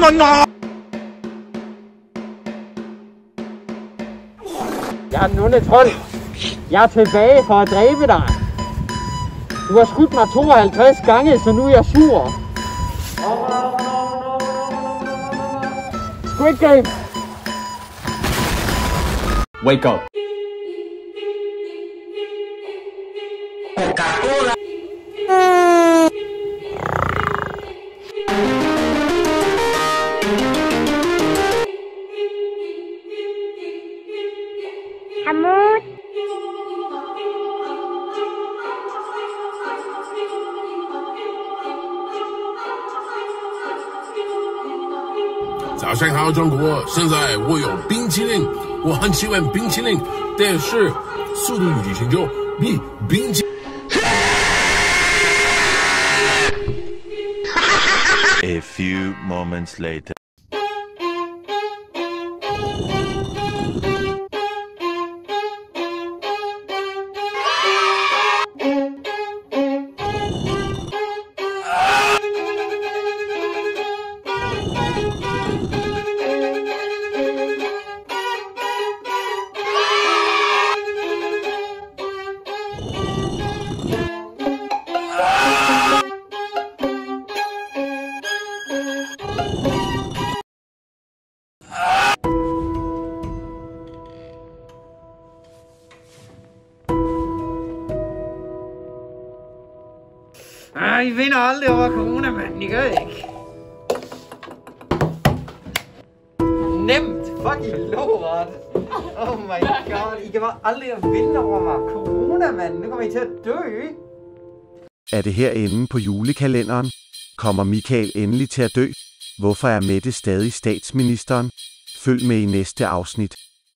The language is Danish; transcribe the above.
Jeg er den onde trold. Jeg er tilbage for at dræbe dig. Du har skudt mig 52 gange, så nu er jeg sur. Squid Game. Wake up. Coca-Cola. حمود 早上好，中国！现在我有冰淇淋，我很喜欢冰淇淋，但是《速度与激情》中比冰淇。 A few moments later. I vinder aldrig over corona, mand. I gør ikke. Nemt. Fucking lort. Oh my god. I kan bare aldrig vinde over mig. Corona, mand. Nu kommer I til at dø. Er det her enden på julekalenderen? Kommer Michael endelig til at dø? Hvorfor er Mette stadig statsministeren? Følg med i næste afsnit.